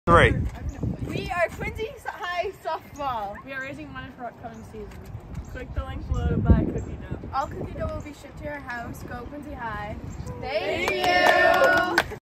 Three. We are Quincy High Softball. We are raising money for upcoming season. Click the link below to buy cookie dough. All cookie dough will be shipped to your house. Go Quincy High. Thank you.